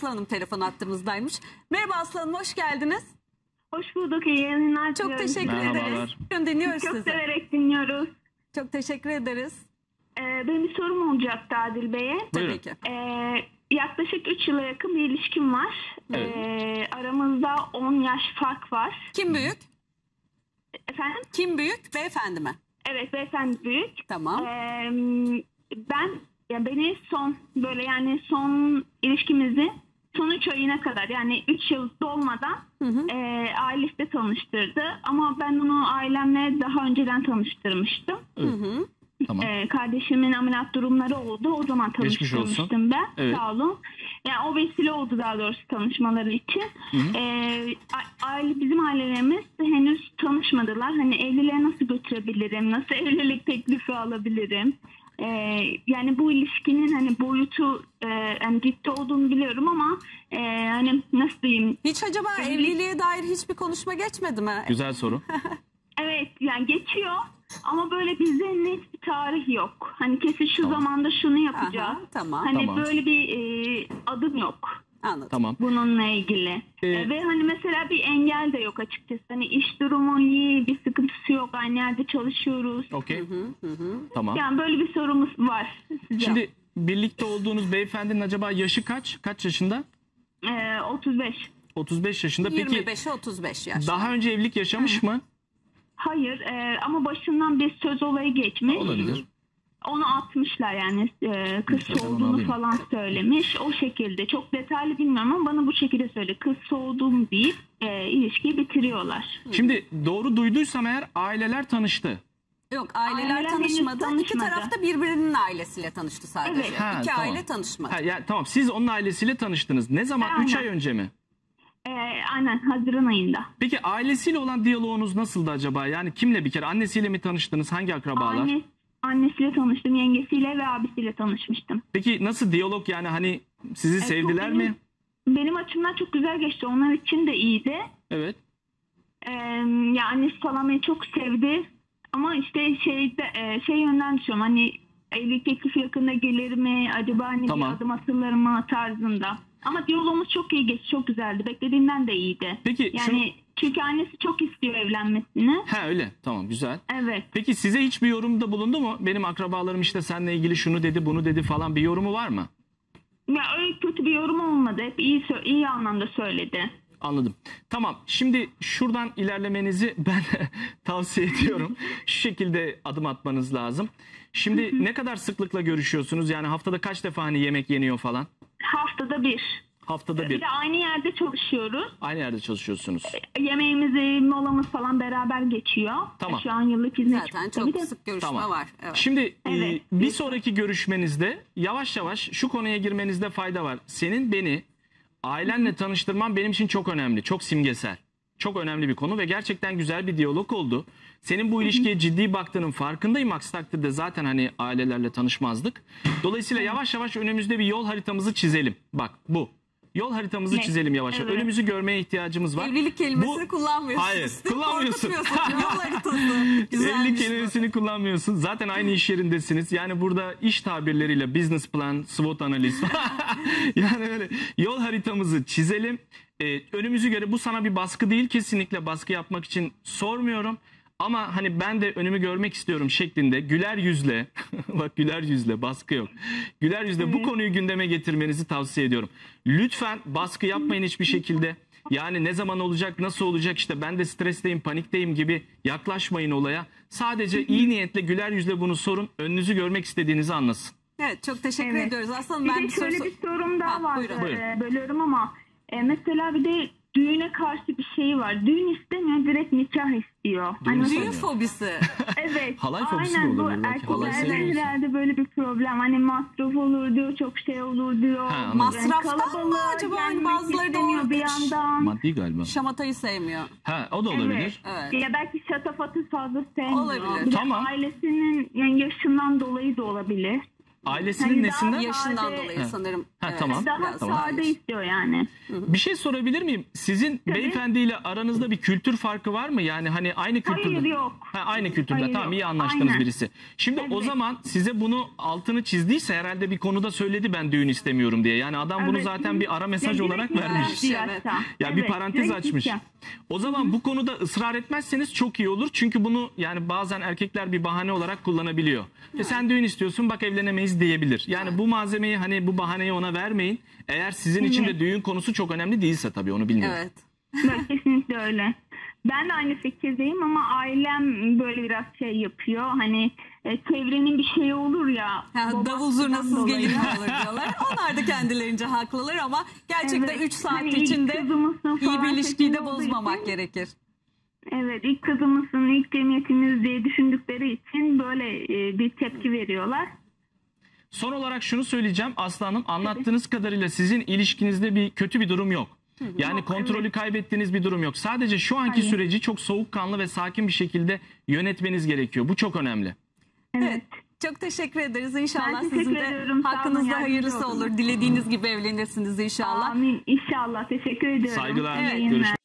Aslı Hanım telefon attığımızdaymış. Merhaba Aslı Hanım, hoş geldiniz. Hoş bulduk. İyi yayınlar Çok diliyorum. teşekkür ederiz. Dinliyoruz Çok sizi. severek dinliyoruz. Çok teşekkür ederiz. Benim bir sorum olacaktı Adil Bey'e. Tabii ki. Yaklaşık 3 yıla yakın bir ilişkim var. Evet. Aramızda 10 yaş fark var. Kim büyük? Efendim? Kim büyük? Beyefendi mi? Evet, beyefendi büyük. Tamam. Beni son ilişkimizi son 3 ayına kadar, yani 3 yıl dolmadan ailesiyle tanıştırdı. Ama ben onu ailemle daha önceden tanıştırmıştım. Tamam. Kardeşimin ameliyat durumları oldu. O zaman Geçmiş olsun. tanıştırmıştım ben. Evet. Sağ olun. Yani o vesile oldu daha doğrusu tanışmaları için. Bizim ailelerimiz henüz tanışmadılar. Hani evliliğe nasıl götürebilirim? Nasıl evlilik teklifi alabilirim? Yani bu ilişkinin hani boyutu hani ciddi olduğunu biliyorum ama hani nasıl diyeyim? Hiç acaba evliliğe dair hiçbir konuşma geçmedi mi? Güzel soru. Evet, yani geçiyor ama böyle bizde net bir tarih yok. Hani kesin şu zamanda şunu yapacağız. Aha, tamam. Hani Tamam. böyle bir adım yok Anladım. Tamam. bununla ilgili. Ve hani mesela bir engel de yok açıkçası. Hani iş durumu iyi, bir sıkıntısı yok. Aynı yerde çalışıyoruz. Okey. Tamam. Yani böyle bir sorumuz var size. Şimdi birlikte olduğunuz beyefendinin acaba yaşı kaç? Kaç yaşında? 35. 35 yaşında. Peki 25'e 35 yaş. daha önce evlilik yaşamış mı? Hayır, ama başından bir söz olayı geçmiş. Olabilir. Onu atmışlar yani kız Lütfen ben onu soğuduğunu alayım. falan söylemiş. O şekilde çok detaylı bilmiyorum ama bana bu şekilde söyledi. Kız soğudum deyip ilişkiyi bitiriyorlar. Şimdi doğru duyduysam eğer aileler tanıştı. Yok, aileler Aileler henüz tanışmadı. İki tanışmadı. taraf da birbirinin ailesiyle tanıştı sadece. Evet. Ha, İki tamam. aile tanışmadı. Ha, yani, tamam, siz onun ailesiyle tanıştınız. Ne zaman? Aynen. 3 ay önce mi? Aynen, Haziran ayında. Peki ailesiyle olan diyaloğunuz nasıldı acaba? Yani kimle bir kere? Annesiyle mi tanıştınız? Hangi akrabalar? Annesiyle tanıştım, yengesiyle ve abisiyle tanışmıştım. Peki nasıl diyalog, yani hani sizi sevdiler çok mi? Benim açımdan çok güzel geçti. Onlar için de iyiydi. Evet. Ya annesi falan beni çok sevdi. Ama işte şey yönden düşünüyorum. Hani evlilik teklifi yakında gelir mi? Acaba hani Tamam. bir adım atılır mı tarzında. Ama diyalogumuz çok iyi geçti. Çok güzeldi. Beklediğimden de iyiydi. Peki Yani çünkü annesi çok istiyor evlenmesini. Ha, öyle. Tamam, güzel. Evet. Peki size hiçbir yorumda bulundu mu? Benim akrabalarım işte seninle ilgili şunu dedi, bunu dedi falan, bir yorumu var mı? Ya öyle kötü bir yorum olmadı. Hep iyi anlamda söyledi. Anladım. Tamam. Şimdi şuradan ilerlemenizi ben tavsiye ediyorum. Şu şekilde adım atmanız lazım. Şimdi ne kadar sıklıkla görüşüyorsunuz? Yani haftada kaç defa hani yemek yeniyor falan? Haftada bir. Haftada Bir bir. de aynı yerde çalışıyoruz. Aynı yerde çalışıyorsunuz. Yemeğimizi, molamız falan beraber geçiyor. Tamam. Şu an yıllık izne Zaten çıktı. çok Bir de- sık görüşme Tamam. var. Evet. Şimdi Evet. bir sonraki görüşmenizde yavaş yavaş şu konuya girmenizde fayda var. Senin beni ailenle tanıştırman benim için çok önemli, çok simgesel. Çok önemli bir konu ve gerçekten güzel bir diyalog oldu. Senin bu ilişkiye ciddi baktığının farkındayım. Aksi takdirde zaten hani ailelerle tanışmazdık. Dolayısıyla yavaş yavaş önümüzde bir yol haritamızı çizelim. Bak bu. Yol haritamızı Ne? çizelim yavaş yavaş. Evet. Önümüzü görmeye ihtiyacımız var. Evlilik kelimesini Bu- kullanmıyorsun. Hayır, Siz kullanmıyorsun. korkutmuyorsun. Yol haritası. Evlilik Güzelmiş bu. kelimesini kullanmıyorsun. Zaten aynı iş yerindesiniz. Yani burada iş tabirleriyle business plan, SWOT analiz. Yani öyle yol haritamızı çizelim. Önümüzü göre, bu sana bir baskı değil, kesinlikle baskı yapmak için sormuyorum. Ama hani ben de önümü görmek istiyorum şeklinde güler yüzle, bak güler yüzle, baskı yok. Güler yüzle bu konuyu gündeme getirmenizi tavsiye ediyorum. Lütfen baskı yapmayın hiçbir şekilde. Yani ne zaman olacak, nasıl olacak, işte ben de stresteyim, panikteyim gibi yaklaşmayın olaya. Sadece iyi niyetle güler yüzle bunu sorun, önünüzü görmek istediğinizi anlasın. Evet, çok teşekkür Evet. ediyoruz. Aslında Bir ben de şöyle bir sorum daha Ha, var. buyurun. Buyurun. Bölüyorum ama mesela bir de düğüne karşı bir şey var. Düğün istemiyor, direkt nikah istiyor. Düğün Hani istemiyor. Düğün fobisi. evet. Halay fobisi de aynen, olabilir bu belki. Halay erkeklerde sevmiyorsun. herhalde böyle bir problem. Hani masraf olur diyor, çok şey olur diyor. Ha, anladım. Masraftan mı kalabalığa acaba? Hani gelmek bazıları da istemiyor o bir yandan. Maddi galiba. Şamatayı sevmiyor. Ha, o da olabilir. Evet. Ya belki şatafatı fazla sevmiyor. Olabilir. Bir de Tamam. ailesinin yani yaşından dolayı da olabilir. Ailesinin Hani nesinden? daha Yaşından Sade- dolayı Ha, sanırım. tamam. Daha biraz Tamam. sade istiyor yani. Bir şey sorabilir miyim? Sizin beyefendiyle aranızda bir kültür farkı var mı? Yani hani aynı kültürde. Hayır, yok. Aynı kültürde. Hayır, Tamam, yok. iyi anlaştığınız Aynen. birisi. Şimdi o Evet. zaman size bunu altını çizdiyse herhalde bir konuda söyledi ben düğün istemiyorum diye. Yani adam bunu Evet. zaten bir ara mesaj Ya olarak direkt vermiş. istiyor Evet. hatta. Ya bir Evet, parantez direkt açmış. istiyor. O zaman bu konuda ısrar etmezseniz çok iyi olur. Çünkü bunu yani bazen erkekler bir bahane olarak kullanabiliyor. Sen düğün istiyorsun, bak evlenemeyiz diyebilir. Yani bu malzemeyi, hani bu bahaneyi ona vermeyin. Eğer sizin için de Evet. düğün konusu çok önemli değilse tabii, onu bilmiyorum. Evet. Evet, kesinlikle öyle. Ben de aynı fikirdeyim ama ailem böyle biraz şey yapıyor. Hani çevrenin bir şeyi olur ya. Ha, davul babasından zurnasız dolayı. gelin mi olur diyorlar. Onlar da kendilerince haklılar ama gerçekten Evet. 3 saat Hani ilk içinde kızımızın iyi falan bir ilişkiyi de seçimi olduğu bozmamak için- gerekir. Evet, ilk kızımızın, ilk cemiyetimiz diye düşündükleri için böyle bir tepki veriyorlar. Son olarak şunu söyleyeceğim Aslı Hanım. Anlattığınız kadarıyla sizin ilişkinizde bir kötü bir durum yok. Yani Yok, kontrolü evet. kaybettiğiniz bir durum yok. Sadece şu anki Hayır. süreci çok soğukkanlı ve sakin bir şekilde yönetmeniz gerekiyor. Bu çok önemli. Evet. Çok teşekkür ederiz. İnşallah Ben teşekkür sizin de ediyorum. Sağ olun, hakkınızda yardımcı hayırlısı oldunuz. olur. Dilediğiniz gibi evlenirsiniz inşallah. Amin. İnşallah. Teşekkür ediyorum. Saygılar. İyi Evet. yayınlar. Görüşmek